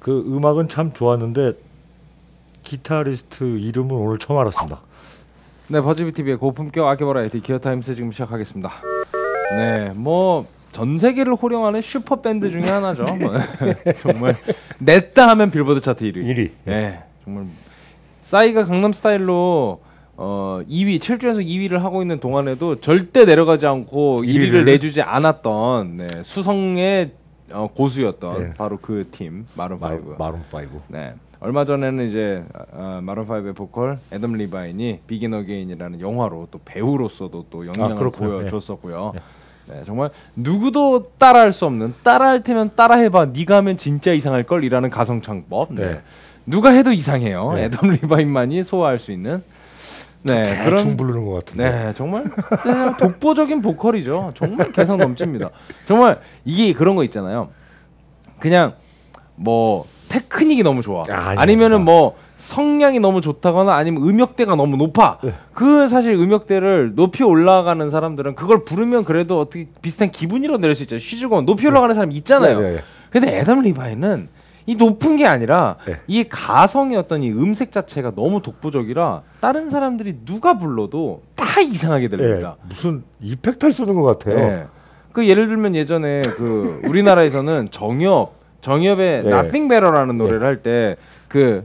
그 음악은 참 좋았는데 기타리스트 이름은 오늘 처음 알았습니다. 네, 버즈비TV의 고품격 악기 버라이티 기어타임스 지금 시작하겠습니다. 네, 뭐 전 세계를 호령하는 슈퍼 밴드 중에 하나죠. 정말 냈다 하면 빌보드 차트 1위. 네, 정말 싸이가 강남스타일로 2위 7주연속 2위를 하고 있는 동안에도 절대 내려가지 않고 1위를 내주지 않았던 네, 수성의 고수였던 바로 그 팀 마룬 5. 마룬 5. 네. 얼마 전에는 이제 마룬 5의 보컬 애덤 리바인이 비긴 어게인이라는 영화로 또 배우로서도 또 영향을 보여줬었고요. 네, 정말 누구도 따라할 수 없는 따라할 테면 따라해봐 네가 하면 진짜 이상할 걸이라는 가성창법. 네. 누가 해도 이상해요. 네. 애덤 리바인만이 소화할 수 있는. 네, 그런 부르는 것 같은데. 네, 정말 독보적인 보컬이죠. 정말 개성 넘칩니다. 정말 이게 그런 거 있잖아요. 그냥 뭐 테크닉이 너무 좋아. 아니면은 뭐 성량이 너무 좋다거나 아니면 음역대가 너무 높아. 그 사실 음역대를 높이 올라가는 사람들은 그걸 부르면 그래도 어떻게 비슷한 기분이라도 내릴 수 있잖아요. 쉬주고 높이 올라가는 사람 있잖아요. 근데 애덤 리바인은 이 높은 게 아니라 이 가성의 어떤 이 음색 자체가 너무 독보적이라 다른 사람들이 누가 불러도 다 이상하게 들립니다. 무슨 이펙트를 쓰는 것 같아요. 그 예를 들면 예전에 그 우리나라에서는 정엽의 Nothing Better라는 노래를 할 때 그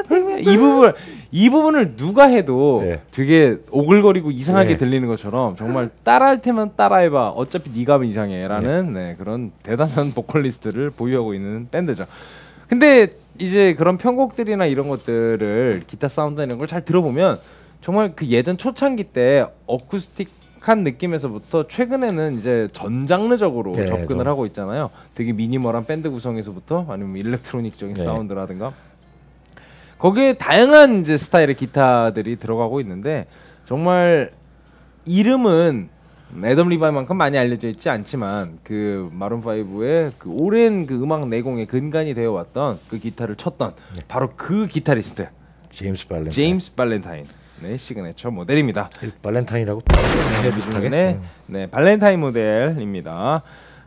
이 부분을 누가 해도 되게 오글거리고 이상하게 들리는 것처럼 정말 따라할 테면 따라해봐 어차피 네가 하면 이상해라는 네, 그런 대단한 보컬리스트를 보유하고 있는 밴드죠. 근데 이제 그런 편곡들이나 이런 것들을 기타 사운드 이런 걸 잘 들어보면 정말 그 예전 초창기 때 어쿠스틱한 느낌에서부터 최근에는 이제 전장르적으로 접근을 하고 있잖아요. 되게 미니멀한 밴드 구성에서부터 아니면 일렉트로닉적인 사운드라든가 거기에 다양한 이제 스타일의 기타들이 들어가고 있는데 정말 이름은 애덤 리바인만큼 많이 알려져 있지 않지만 그 마룬 5의 그 오랜 그 음악 내공의 근간이 되어 왔던 그 기타를 쳤던 바로 그 기타리스트 제임스 발렌타인. 네, 시그네처 모델입니다. 발렌타인이라고 비슷하게 네, 발렌타인 모델입니다.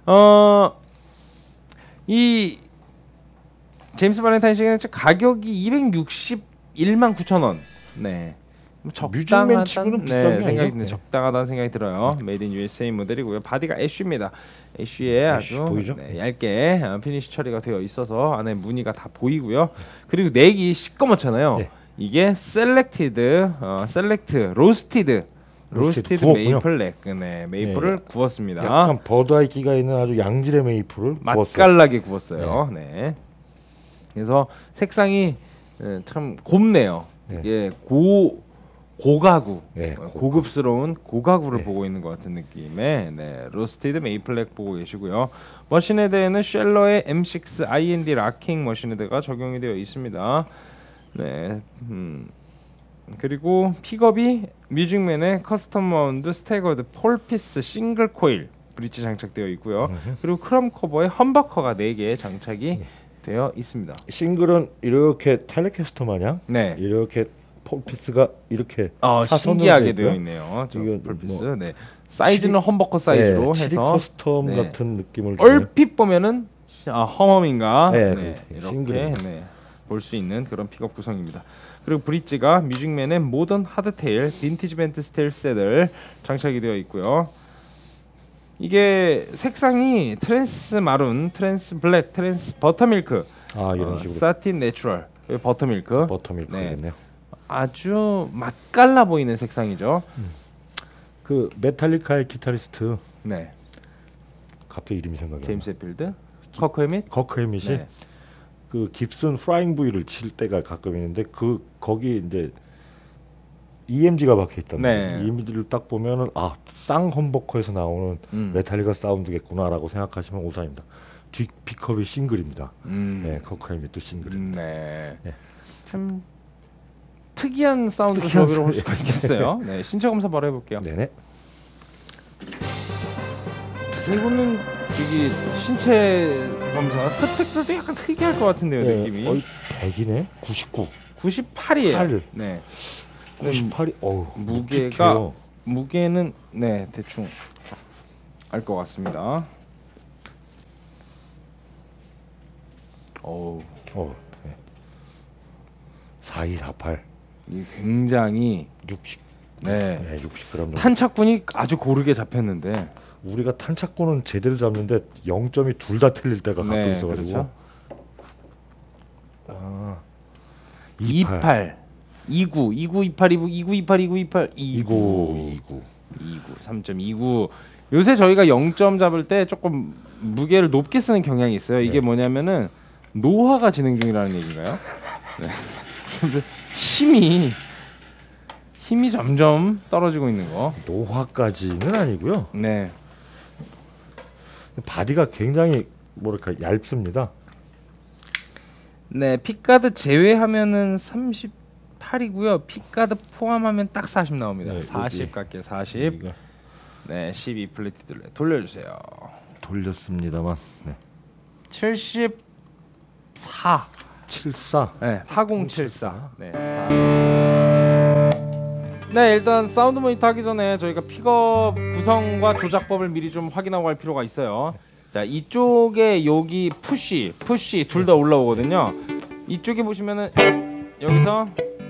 이 제임스 발렌타인 시그네처 가격이 261만 9천 원. 네. 적당하다는 생각이 드는 적당하다는 생각이 들어요. 메이드 인 USA 모델이고요. 바디가 애쉬입니다. 애쉬에 아주 얇게 피니시 처리가 되어 있어서 안에 무늬가 다 보이고요. 그리고 넥이 시꺼멓잖아요. 이게 셀렉트 로스티드 메이플 넥. 네, 메이플을 구웠습니다. 약간 버드아이기가 있는 아주 양질의 메이플을 맛깔나게 구웠어요. 네. 그래서 색상이 참 곱네요. 이게 고가구, 고급스러운 고가구를 보고 있는 것 같은 느낌의 로스티드 메이플렉 보고 계시고요. 머신헤드에는 쉘러의 M6 IND 락킹 머신헤드가 적용이 되어 있습니다. 네, 그리고 픽업이 뮤직맨의 커스텀 마운드 스태거드 폴피스 싱글 코일 브릿지 장착되어 있고요. 그리고 크롬 커버에 험버커가 4개 장착이 되어 있습니다. 싱글은 이렇게 텔레캐스터 마냥 이렇게 폴피스가 이렇게 신기하게 되어 있네요. 폴피스. 네. 사이즈는 험버커 사이즈로 해서 커스텀 같은 느낌을 얼핏 보면은 험험인가 이렇게 볼 수 있는 그런 픽업 구성입니다. 그리고 브릿지가 뮤직맨의 모던 하드테일 빈티지 밴드 스테일 셋을 장착이 되어 있고요. 이게 색상이 트랜스 마룬, 트랜스 블랙, 트랜스 버터밀크, 이런 식으로 사틴 내추럴, 버터밀크. 네. 아주 맛깔나 보이는 색상이죠. 그 메탈리카의 기타리스트. 갑자기 이름이 생각이 안 나. 제임스 het필드, 커크 해밋이 그 깁슨 프라잉 V를 칠 때가 가끔 있는데 거기 이제 EMG가 박혀 있단 말이에요. EMG를 딱 보면은 쌍 험버커에서 나오는 메탈리카 사운드겠구나라고 생각하시면 오산입니다. 뒤 픽업이 싱글입니다. 커크 해밋도 싱글. 참 특이한 사운드 조합이라고 볼 수가 있겠어요. 신체 검사 바로 해볼게요. 이거는 저기 신체 검사 스펙들도 약간 특이할 것 같은데요, 느낌이. 거의 100이네. 99. 98이에요. 98이 무게는 대충 알 것 같습니다. 네. 4248. 이 굉장히 60. 네, 60g 정도. 탄착군이 아주 고르게 잡혔는데 우리가 탄착군은 제대로 잡는데 0점이 둘 다 틀릴 때가 가끔 네, 있어가지고. 그렇죠. 28, 29, 29, 28, 29, 29, 28, 29, 28, 29, 3.29. 요새 저희가 0점 잡을 때 조금 무게를 높게 쓰는 경향이 있어요. 이게 뭐냐면은 노화가 진행 중이라는 얘기인가요? 네. 힘이 점점 떨어지고 있는 거. 노화까지는 아니고요. 네. 바디가 굉장히 뭐랄까 얇습니다. 네, 픽가드 제외하면은 38이고요. 픽가드 포함하면 딱 40 나옵니다. 네, 40 갈게요. 40. 여기가. 네, 12 플래티 돌려주세요. 돌렸습니다만. 네. 74. 74. 네, 4074. 네, 4074. 네, 일단 사운드 모니터 하기 전에 저희가 픽업 구성과 조작법을 미리 좀 확인하고 갈 필요가 있어요. 자, 이쪽에 여기 푸시 둘 다 올라오거든요. 이쪽에 보시면은 여기서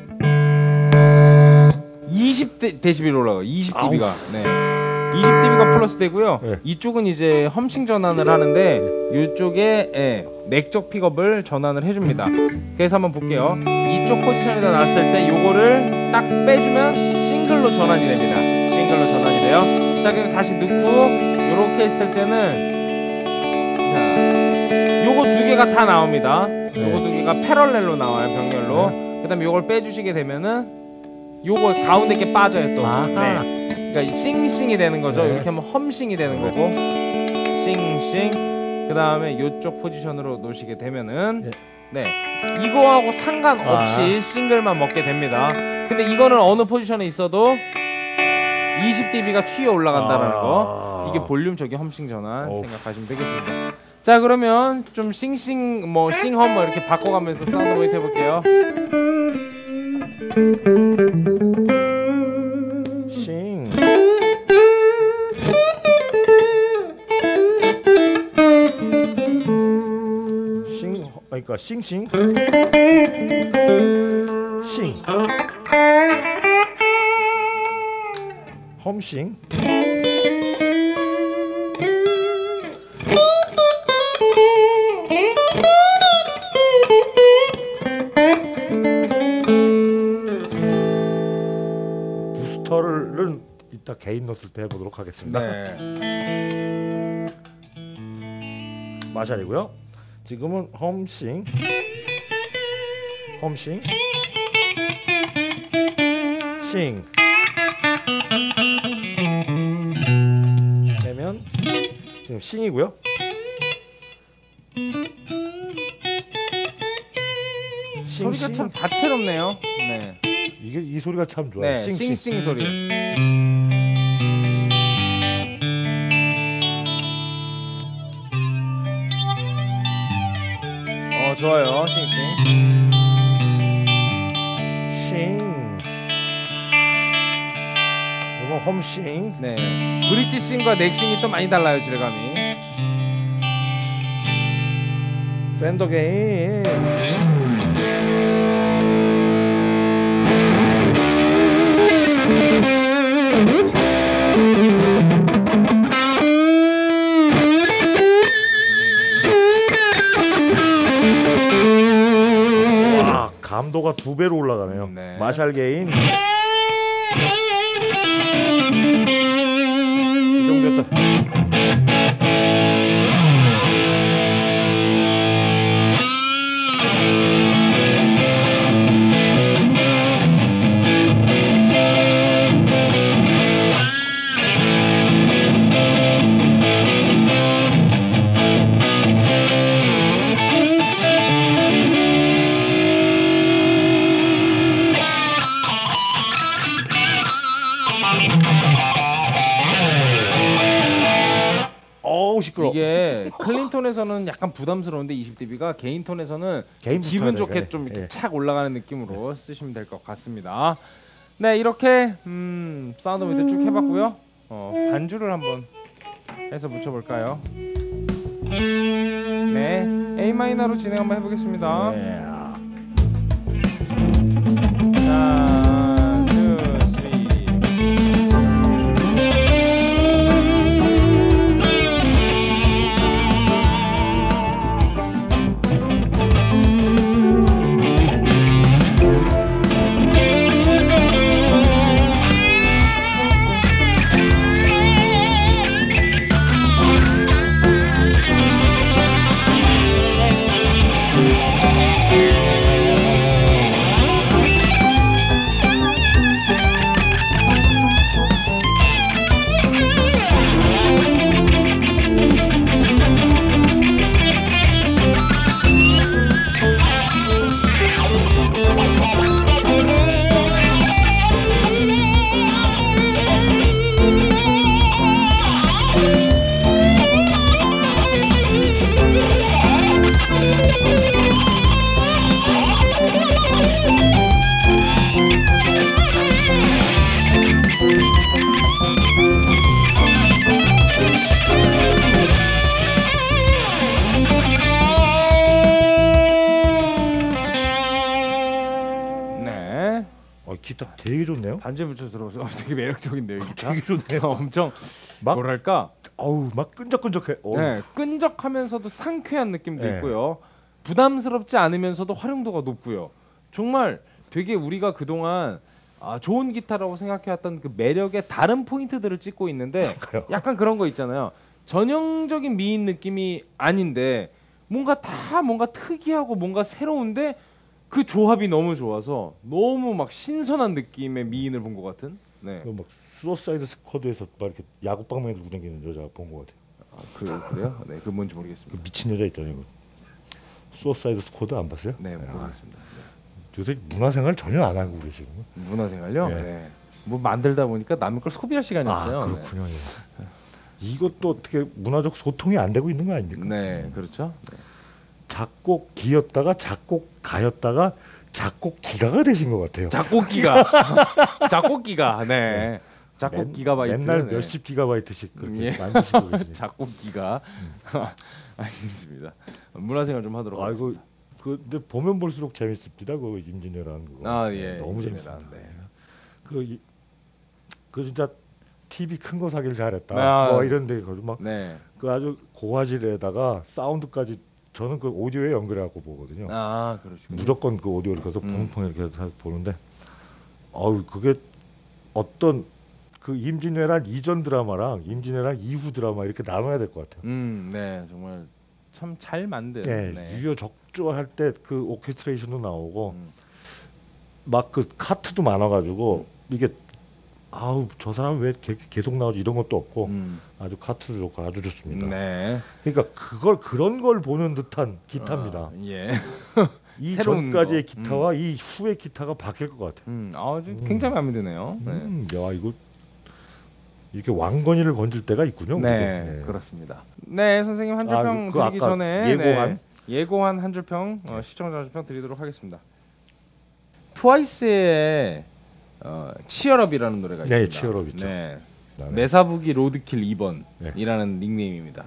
20dB 올라가요. 20dB가. 네. 20dB가 플러스 되고요. 네. 이쪽은 이제 험싱 전환을 하는데 이쪽에 넥적 픽업을 전환을 해줍니다. 그래서 한번 볼게요. 이쪽 포지션에다 놨을 때 요거를 딱 빼주면 싱글로 전환이 됩니다. 싱글로 전환이 돼요. 자, 그럼 다시 넣고 요렇게 했을 때는 자, 요거 두 개가 다 나옵니다. 요거 두 개가 패럴렐로 나와요. 병렬로. 그다음에 요걸 빼주시게 되면은 요거 가운데 게 빠져요 또. 네. 그러니까 싱싱이 되는 거죠. 이렇게 하면 험싱이 되는 거고. 싱싱. 그다음에 요쪽 포지션으로 놓으시게 되면은 네. 이거하고 상관없이 싱글만 먹게 됩니다. 근데 이거는 어느 포지션에 있어도 20dB가 튀어 올라간다는 거. 이게 볼륨 저기 험싱 전환 생각하시면 되겠습니다. 자, 그러면 좀 싱싱 뭐 싱험 뭐 이렇게 바꿔가면서 사운드 모니터 해볼게요. 싱. 그러니까 싱싱. 싱. 험싱. 부스터를 이따 개인 넣을 때 해보도록 하겠습니다. 네. 마샬이고요. 지금은 험싱, 싱. 되면 지금 싱이고요. 소리가 참 다채롭네요. 네. 이게 이 소리가 참 좋아요. 네, 싱싱 소리. 좋아요. 싱싱. 싱. 이거 험싱. 네. 브릿지 싱과 넥싱이 또 많이 달라요, 질감이. 팬더 게인. 와, 감도가 2배로 올라가네요. 네. 마샬 게인. 이 정도였다. 시끄러워. 이게 클린톤에서는 약간 부담스러운데 20dB가 개인 톤에서는 기분 좋게 좀 이렇게 착 올라가는 느낌으로 쓰시면 될 것 같습니다. 네, 이렇게 사운드 모니터 쭉 해봤고요. 반주를 한번 해서 붙여볼까요? 네, A 마이너로 진행 한번 해보겠습니다. 네. 자, 2. 기타 되게 좋네요. 반주 붙여 들어서 되게 매력적인데요. 기타. 되게 좋네요. 엄청 막, 뭐랄까? 어우, 막 끈적끈적해. 네, 끈적하면서도 상쾌한 느낌도 있고요. 부담스럽지 않으면서도 활용도가 높고요. 정말 되게 우리가 그동안 좋은 기타라고 생각해왔던 그 매력의 다른 포인트들을 찍고 있는데 약간 그런 거 있잖아요. 전형적인 미인 느낌이 아닌데 뭔가 특이하고 뭔가 새로운데 그 조합이 너무 좋아서 너무 막 신선한 느낌의 미인을 본 것 같은. 네. 막 수어사이드 스쿼드에서 막 이렇게 야구 방망이 들고 다니는 여자 본 것 같아요. 그래요? 네, 그 뭔지 모르겠습니다. 그 미친 여자 있잖아요. 수어사이드 스쿼드 안 봤어요? 네, 모르겠습니다. 요새 문화생활 전혀 안 하고 그러시고. 문화생활요? 네. 뭐 만들다 보니까 남의 걸 소비할 시간이 없어요. 그렇군요. 네. 이것도 어떻게 문화적 소통이 안 되고 있는 거 아닙니까? 네, 그렇죠. 네. 작곡기였다가 작곡가였다가 작곡기가가 되신 것 같아요. 작곡기가, 네. 작곡 기가바이트. 맨날 몇십 기가바이트씩 그렇게 만드시고 계시네요. 작곡기가. 알겠습니다. 문화생활 좀 하도록 하겠습니다. 근데 보면 볼수록 재밌습니다. 그 임진왜란 그거. 예, 너무 재밌습니다. 네. 그 진짜 TV 큰 거 사길 잘했다. 뭐 이런데 막 그 아주 고화질에다가 사운드까지 저는 그 오디오에 연결해갖고 보거든요. 그러시군요. 무조건 그 오디오를 계속 펑펑 이렇게 해서 보는데, 그게 어떤 그 임진왜란 이전 드라마랑 임진왜란 이후 드라마 이렇게 나눠야 될 것 같아요. 네, 정말 참 잘 만든. 유효적조할 때 그 오케스트레이션도 나오고 막 그 카트도 많아가지고 이게 저 사람 왜 계속 나오지 이런 것도 없고 아주 카트도 좋고 아주 좋습니다. 네. 그러니까 그런 걸 보는 듯한 기타입니다. 이 전까지의 기타와 이 후의 기타가 바뀔 것 같아요. 굉장히 마음에 드네요. 야, 이거 이렇게 왕건이를 건질 때가 있군요. 네, 그렇습니다. 네, 선생님 한 줄평 드리기 전에 예고한 한 줄평 시청자 한 줄평 드리도록 하겠습니다. 트와이스의 치얼업이라는 노래가 있습니다. 네, 치얼업 있죠. 네. 메사부기 로드킬 2번이라는 닉네임입니다.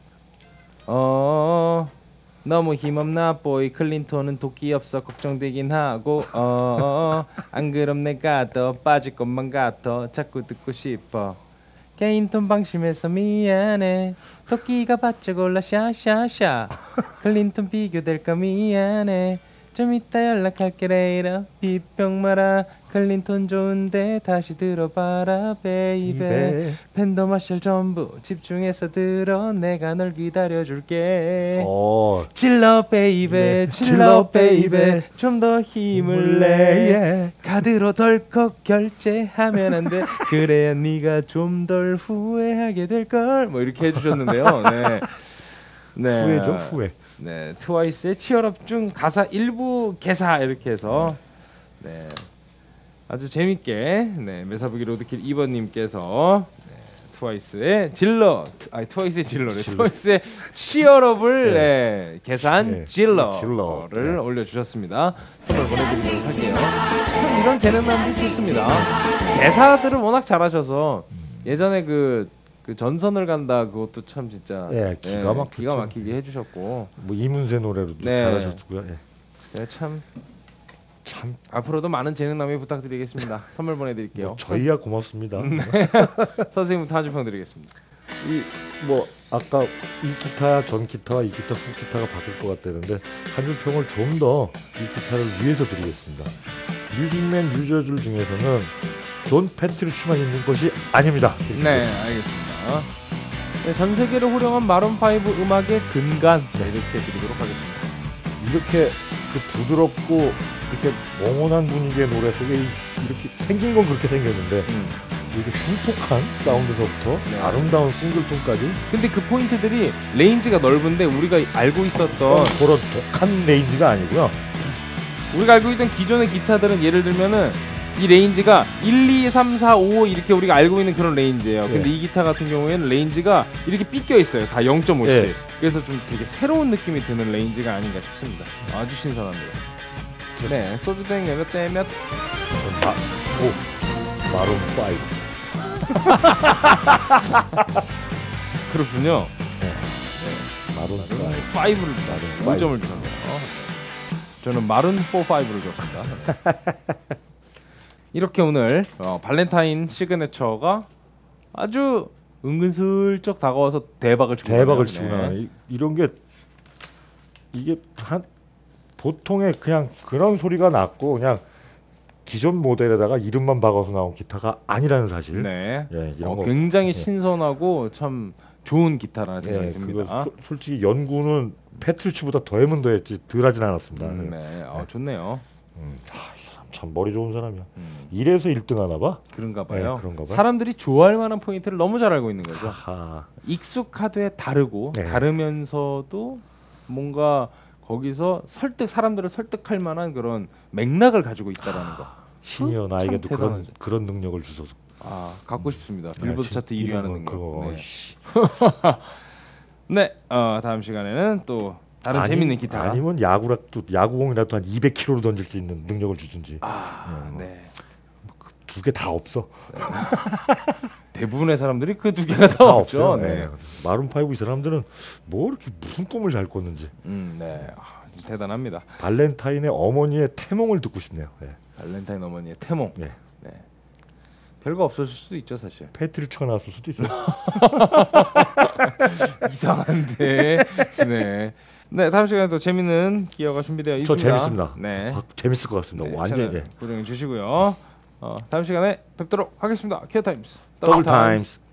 너무 힘없나 보이 클린톤은 도끼 없어 걱정되긴 하고 안 그럼 내가 더 빠질 것만 같아 자꾸 듣고 싶어 개인톤 방심해서 미안해 도끼가 바짝 올라 샤샤샤 클린톤 비교될까 미안해 좀 이따 연락할게 레이라 비평 마라 클린톤 좋은데 다시 들어봐라 베이베 팬더 마샬 전부 집중해서 들어 내가 널 기다려줄게 질러 베이베 질러 베이베 좀 더 힘을 내 카드로 덜컥 결제하면 안 돼 그래야 네가 좀 덜 후회하게 될걸 뭐 이렇게 해주셨는데요. 네. 후회죠 후회. 네, 트와이스의 치얼업 중 가사 일부 개사 이렇게 해서 아주 재밌게 메사부기 로드킬 2번님께서 트와이스의 트와이스의 치얼업을 개사한 질러를 올려주셨습니다. 선물 보내드리도록 할게요. 참 이런 재능남들이 좋습니다. 개사들을 워낙 잘하셔서 예전에 그 그 전선을 간다 그것도 참 진짜 기가 막히게 해주셨고 뭐 이문세 노래로도 잘하셨고요. 참 앞으로도 많은 재능 낭비 부탁드리겠습니다. 선물 보내드릴게요. 뭐 저희야 고맙습니다. 선생님부터 한 줄 평 드리겠습니다. 뭐 아까 이 기타 전 기타와 이 기타 후 기타가 바뀔 것 같다는데 한 줄 평을 좀 더 이 기타를 위해서 드리겠습니다. 뮤직맨 유저들 중에서는 존 패트리츠만 있는 것이 아닙니다. 네, 알겠습니다. 네, 전 세계를 호령한 마룬 5 음악의 근간 이렇게 드리도록 하겠습니다. 이렇게 그 부드럽고 이렇게 몽원한 분위기의 노래 속에 이렇게 생긴 건 그렇게 생겼는데 이렇게 흉폭한 사운드서부터 아름다운 싱글톤까지. 근데 그 포인트들이 레인지가 넓은데 우리가 알고 있었던 그런 독한 레인지가 아니고요. 우리가 알고 있던 기존의 기타들은 예를 들면은 이 레인지가 1, 2, 3, 4, 5 이렇게 우리가 알고 있는 그런 레인지예요. 근데 이 기타 같은 경우에는 레인지가 이렇게 삐껴 있어요. 다 0.5씩. 그래서 좀 되게 새로운 느낌이 드는 레인지가 아닌가 싶습니다. 아주 신선합니다. 네, 소주땡 몇 대 몇? 마룬 5. 그렇군요. 마룬 5를 5점을 주셨네요. 저는 마룬 4, 5를 줬습니다. 이렇게 오늘 발렌타인 시그네처가 아주 은근슬쩍 다가와서 대박을 치고 나가는 이런 게 이게 한 보통의 그냥 그런 소리가 났고 그냥 기존 모델에다가 이름만 박아서 나온 기타가 아니라는 사실. 이런 거 굉장히 신선하고 참 좋은 기타라는 생각이 듭니다. 솔직히 연구는 패트리츠보다 더하면 더했지 덜하진 않았습니다. 좋네요. 이 사람 참 머리 좋은 사람이야. 이래서 1등 하나 봐? 그런가 봐요. 사람들이 좋아할 만한 포인트를 너무 잘 알고 있는 거죠. 익숙하되 다르고 다르면서도 뭔가 거기서 사람들을 설득할 만한 그런 맥락을 가지고 있다라는 거. 신이여 나에게도 그런 능력을 주소서. 갖고 싶습니다. 빌보드 차트 1위 하는 능력. 네, 다음 시간에는 또 다른 재밌는 기타. 아니면 야구공이라도 한 200km로 던질 수 있는 능력을 주든지. 두 개 다 없어. 대부분의 사람들이 그 두 개가 다 없죠. 마룬 5 이 사람들은 뭐 이렇게 무슨 꿈을 잘 꿨는지. 대단합니다. 발렌타인의 어머니의 태몽을 듣고 싶네요. 발렌타인 어머니의 태몽. 별거 없었을 수도 있죠, 사실. 패트리츠가 나왔을 수도 있어요. 이상한데. 네, 다음 시간에 또 재밌는 기어가 준비되어 있습니다. 저 재밌습니다. 재밌을 것 같습니다. 완전 고정해 주시고요. 다음 시간에 뵙도록 하겠습니다. 기어 타임스. 더블 타임스.